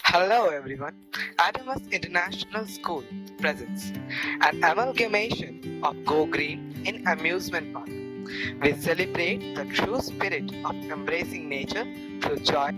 Hello everyone. Adamas International School presents an amalgamation of Go Green in Amusement Park. We celebrate the true spirit of embracing nature through joy.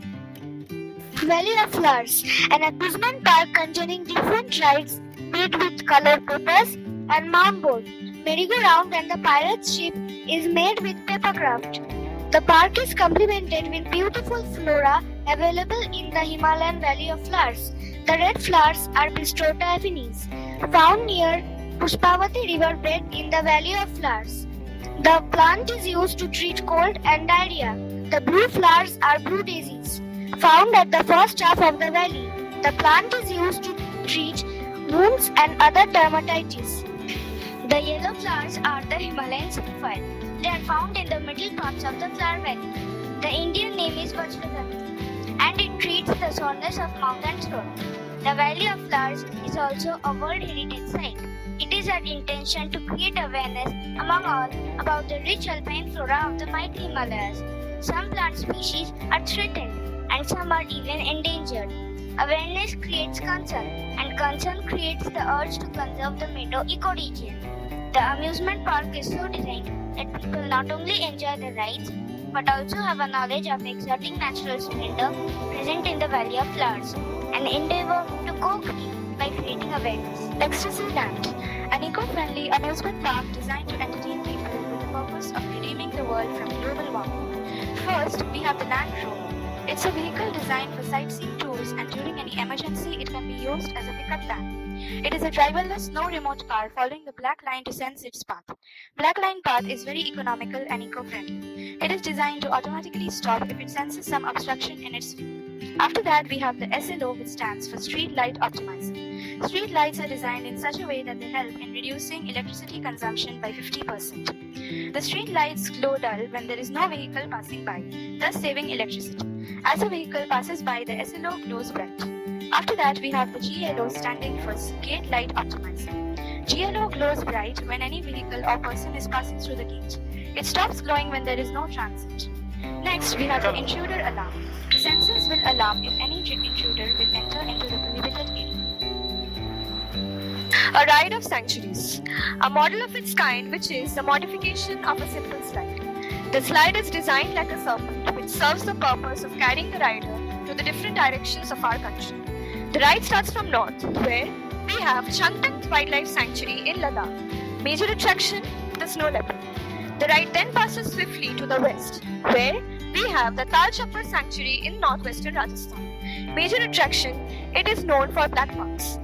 Valley of Flowers, an amusement park containing different rides made with colored papers and mound board. Merry-go-round and the pirate's ship is made with papercraft. The park is complemented with beautiful flora available in the Himalayan Valley of Flowers. The red flowers are Bistrota affinis, found near Pushpavati river bed in the Valley of Flowers. The plant is used to treat cold and diarrhea. The blue flowers are blue daisies, found at the first half of the valley. The plant is used to treat wounds and other dermatitis. The yellow flowers are the Himalayan sapphire. They are found in the middle parts of the flower valley. The Indian name is Vajraganti, and it treats the soreness of mouth and throat. The Valley of Flowers is also a World Heritage Site. It is our intention to create awareness among all about the rich alpine flora of the mighty Himalayas. Some plant species are threatened, and some are even endangered. Awareness creates concern, and concern creates the urge to conserve the meadow ecoregion. The amusement park is so designed that people not only enjoy the rides but also have a knowledge of exotic natural splendor present in the Valley of Flowers and endeavor to go green by creating awareness. Ecstasy Land, an eco-friendly amusement park designed to entertain people with the purpose of redeeming the world from global warming. First, we have the Land Rover. It's a vehicle designed for sightseeing tours, and during any emergency, it can be used as a pickup van. It is a driverless, no remote car following the black line to sense its path. Black line path is very economical and eco-friendly. It is designed to automatically stop if it senses some obstruction in its way. After that, we have the SLO, which stands for Street Light Optimizer. Street lights are designed in such a way that they help in reducing electricity consumption by 50%. The street lights glow dull when there is no vehicle passing by, thus saving electricity. As a vehicle passes by, the SLO glows bright. After that, we have the GLO, standing for Gate Light Optimizer. GLO glows bright when any vehicle or person is passing through the gate. It stops glowing when there is no transit. Next, we have the intruder alarm. The sensors will alarm if any intruder will enter into the prohibited area. A ride of Sanctuaries, a model of its kind, which is the modification of a simple slide. The slide is designed like a serpent, which serves the purpose of carrying the rider to the different directions of our country. The ride starts from north, where we have Changtang Wildlife Sanctuary in Ladakh. Major attraction, the snow leopard. The ride then passes swiftly to the west, where we have the Tal Chapar Sanctuary in northwestern Rajasthan. Major attraction, it is known for black marks.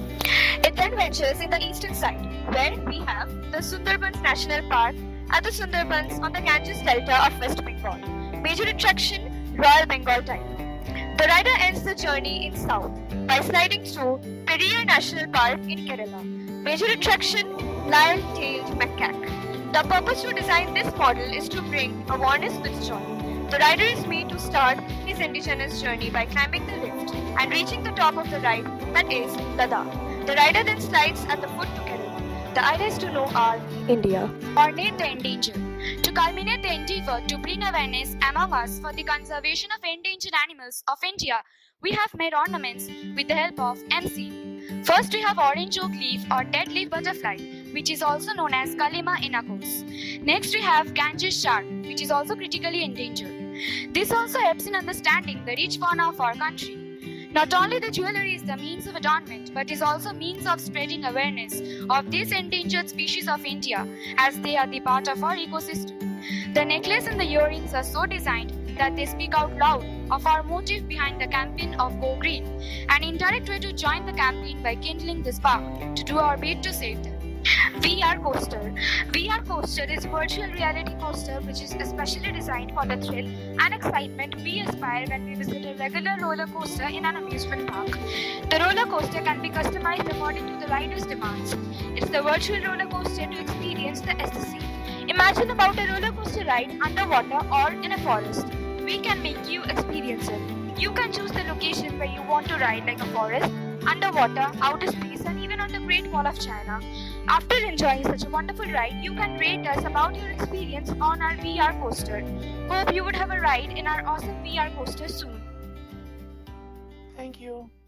It then ventures in the eastern side, where we have the Sundarbans National Park at the Sundarbans on the Ganges Delta of West Bengal. Major attraction, Royal Bengal tiger. The rider ends the journey in south by sliding through Periyar National Park in Kerala. Major attraction, lion-tailed macaque. The purpose to design this model is to bring awareness with joy. The rider is made to start his indigenous journey by climbing the lift and reaching the top of the ride, that is Ladakh. The rider then slides at the foot to Kerala. The idea is to know our India. Coordinate the endangered. To culminate the endeavor to bring awareness among us for the conservation of endangered animals of India, we have made ornaments with the help of MC. First, we have orange oak leaf or dead leaf butterfly, which is also known as Kalima inacos. Next, we have Ganges shark, which is also critically endangered. This also helps in understanding the rich fauna of our country. Not only the jewellery is the means of adornment, but is also means of spreading awareness of these endangered species of India, as they are the part of our ecosystem. The necklace and the earrings are so designed that they speak out loud of our motive behind the campaign of Go Green, an indirect way to join the campaign by kindling the spark to do our bit to save them. VR Coaster. VR Coaster is a virtual reality coaster which is especially designed for the thrill and excitement we aspire when we visit a regular roller coaster in an amusement park. The roller coaster can be customized according to the rider's demands. It's the virtual roller coaster to experience the ecstasy. Imagine about a roller coaster ride underwater or in a forest. We can make you experience it. You can choose the location where you want to ride, like a forest, underwater, outer space, and even on the Great Wall of China. After enjoying such a wonderful ride, you can rate us about your experience on our VR coaster. Hope you would have a ride in our awesome VR coaster soon. Thank you.